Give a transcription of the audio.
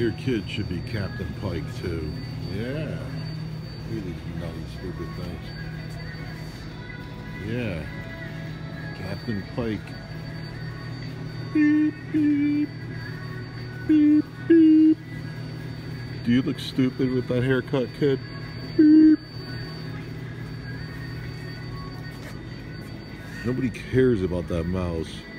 Your kid should be Captain Pike too. Yeah. Look at these nutty, stupid things. Yeah. Captain Pike. Beep, beep. Beep, beep. Do you look stupid with that haircut, kid? Beep. Nobody cares about that mouse.